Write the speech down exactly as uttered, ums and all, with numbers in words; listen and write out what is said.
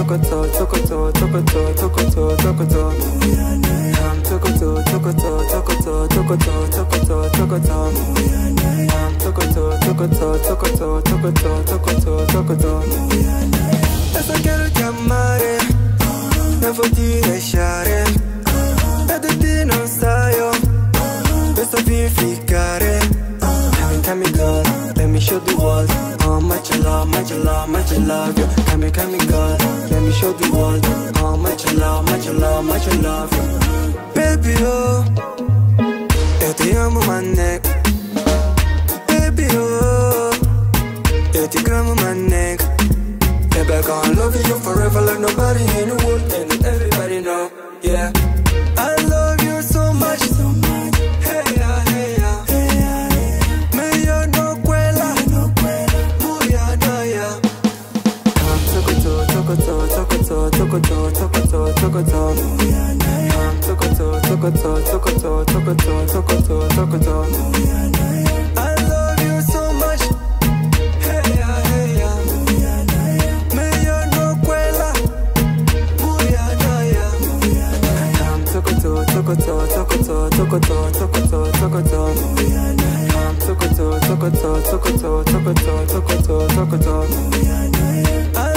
tokoto, tokoto, tokoto, tokoto, tokoto. I'm tokoto, tokoto, tokoto, tokoto, tokoto, tokoto. I'm tokoto, tokoto, tokoto, tokoto, tokoto, tokoto. Adesso quiero chiamare, devo ti lasciare, e di non stai io, per sappificare. Tell me, girl, let me show the world how much I love, much I love, much I love you. Tell me, tell me, girl, let me show the world how much I love, much I love, much I love you. Baby, oh, io ti amo, my neck. Baby, oh, io ti gramo, my neck. Baby, I gonna love you forever like nobody in the world, and everybody know, yeah. I love you so much, so much. Hey, yeah, hey, yeah. Tokoto, tokoto, tokoto, tokoto, tokoto. I'm tokoto, tokoto, tokoto, tokoto, tokoto, tokoto. I love you so much. Hey ya, hey ya. Meglio no quella. Muyana ya. I'm tokoto, tokoto, tokoto, tokoto, tokoto, tokoto. I'm tokoto, tokoto, tokoto, tokoto, tokoto, tokoto.